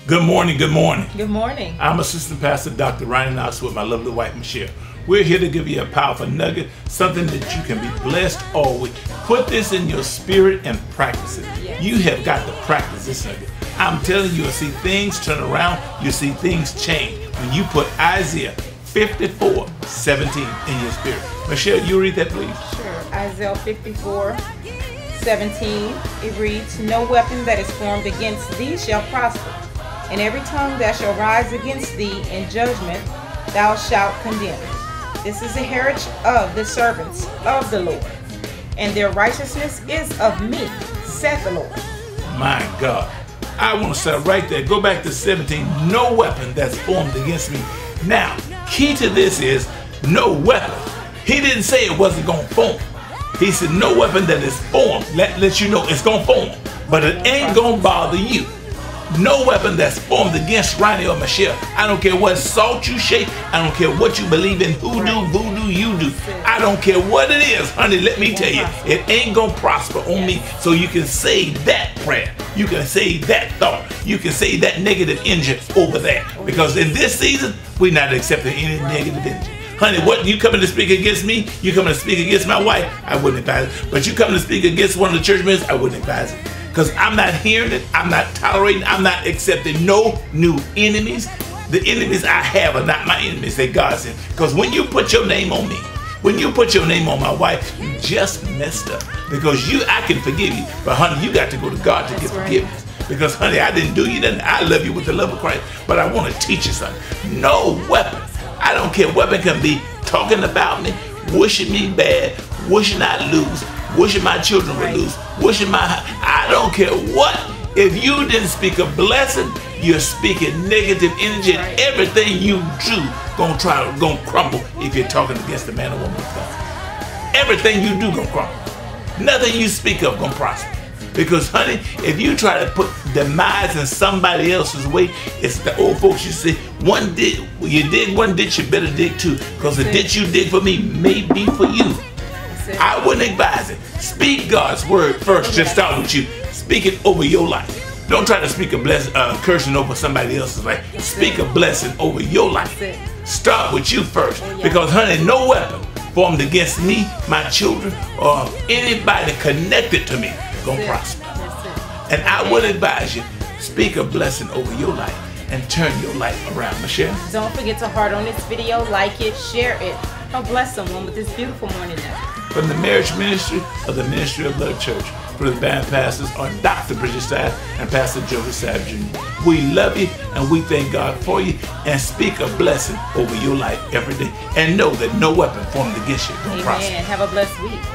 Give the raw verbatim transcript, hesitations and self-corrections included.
Good morning, good morning. Good morning. I'm Assistant Pastor Doctor Ryan Knox with my lovely wife, Michelle. We're here to give you a powerful nugget, something that you can be blessed always. Put this in your spirit and practice it. Yes. You have got to practice this nugget. I'm telling you, you'll see things turn around, you'll see things change when you put Isaiah fifty-four seventeen in your spirit. Michelle, you read that, please. Sure. Isaiah fifty-four seventeen, it reads, "No weapon that is formed against thee shall prosper, and every tongue that shall rise against thee in judgment thou shalt condemn. This is the heritage of the servants of the Lord, and their righteousness is of me, saith the Lord." My God. I want to say right there, go back to seventeen, no weapon that's formed against me. Now, key to this is no weapon. He didn't say it wasn't going to form. He said no weapon that is formed. Let, let you know it's going to form, but it ain't going to bother you. No weapon that's formed against Ronnie or Michelle. I don't care what salt you shake. I don't care what you believe in, hoodoo, voodoo, you do. I don't care what it is, honey. Let me tell you, it ain't gonna prosper on me. So you can say that prayer. You can say that thought. You can say that negative energy over there. Because in this season, we're not accepting any negative energy. Honey, what you coming to speak against me? You coming to speak against my wife? I wouldn't advise it. But you coming to speak against one of the church members? I wouldn't advise it. Because I'm not hearing it, I'm not tolerating, I'm not accepting no new enemies. The enemies I have are not my enemies, that God said. Because when you put your name on me, when you put your name on my wife, you just messed up. Because you, I can forgive you, but honey, you got to go to God to get forgiveness. Because honey, I didn't do you nothing. I love you with the love of Christ, but I want to teach you something. No weapon. I don't care. Weapon can be talking about me, wishing me bad, wishing I lose, wishing my children would lose, wishing my, I don't care what. If you didn't speak a blessing, you're speaking negative energy, and everything you do gonna try to gonna crumble if you're talking against the man or woman of God. Everything you do gonna crumble. Nothing you speak of gonna prosper. Because honey, if you try to put demise in somebody else's way, it's the old folks you say, one ditch, you dig one ditch, you better dig two. Because the ditch you dig for me may be for you. I wouldn't advise it. Speak God's word first. Just start with you. Speak it over your life. Don't try to speak a blessing, uh, cursing over somebody else's life. Speak a blessing over your life. Start with you first. Because honey, no weapon formed against me, my children, or anybody connected to me gonna prosper. And I would advise you, speak a blessing over your life and turn your life around. Michelle? Don't forget to heart on this video, like it, share it. Help bless someone with this beautiful morning nugget. From the marriage ministry of the Ministry of Love Church, for the band pastors are Doctor Bridget Saab and Pastor Joseph Saab Junior We love you and we thank God for you, and speak a blessing over your life every day. And know that no weapon formed against you will prosper. Amen. Have a blessed week.